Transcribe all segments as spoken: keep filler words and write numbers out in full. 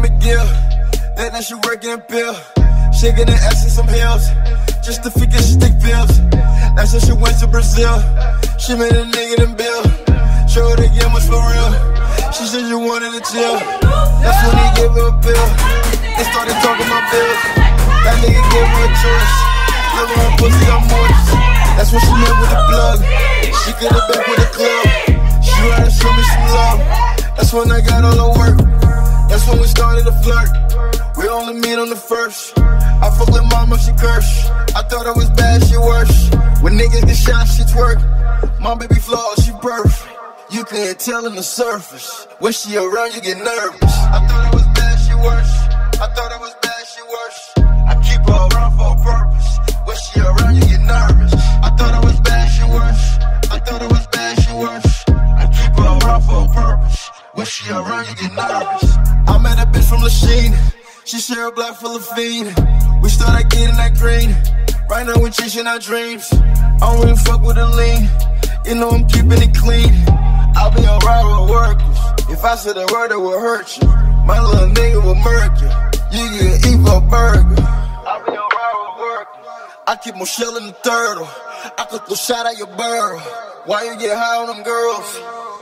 McGill, then that she working in pill. Shaking and asking some hills, just to figure she stick pills. That's when she went to Brazil. She made a nigga them bill. Show her the game was for real. She said she wanted to chill. That's when he gave her a pill. They started talking my bills. That nigga gave her a choice. Living her pussy, I'm moist. That's when she met with the plug. She get it back with the club. She tried to show me some love. That's when I got all her work. That's when we started to flirt. We only meet on the first. I fuck with mama, she curse. I thought I was bad, she worse. When niggas get shot, she twerk. My baby flawed, she birth. You can't tell in the surface. When she around, you get nervous. I thought I was bad, she worse. I thought I was bad, she worse. I keep her around for a purpose. When she around, you get nervous. I thought I was bad, she worse. I thought I was bad, she worse. I keep her around for a purpose. When she around, you get nervous. I met a bitch from Lachine. She share a block full of fiend. We started getting that green. Right now we chasing our dreams. I don't really fuck with the lean. You know I'm keeping it clean. I'll be alright with workers. If I said a word that would hurt you, my little nigga will murk you. You can eat for a burger. I'll be alright with workers. I keep on shelling the turtle. I could throw shot at your burrow. Why you get high on them girls?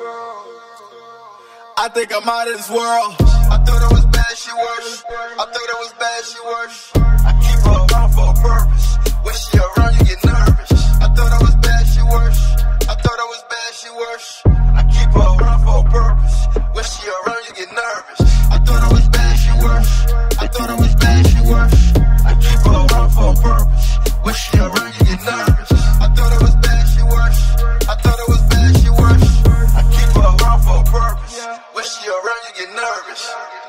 I think I'm out of this world. I thought I was bad, she worse. I thought I was bad, she worse. I keep her around for a purpose. When she around, you get nervous. I thought I was bad, she worse. I thought I was bad, she worse. I keep her around for a purpose. When she around, you get nervous. I thought I was bad, she worse. I thought I was bad, she worse. I keep her around for a purpose. When she around, you get nervous. I thought I was bad, she worse. I thought I was bad, she worse. I keep her around for a purpose. When she around, you get nervous.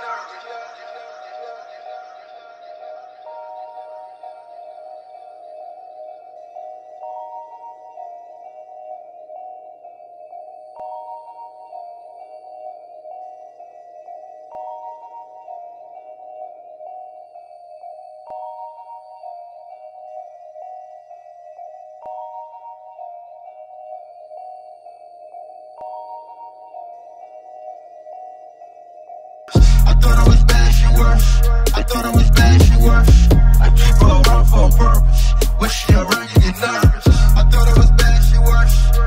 I thought I was bad, she worse. I thought I was bad, she worse. I keep her around for a purpose. When she around, you get nervous. I thought I was bad, she worse.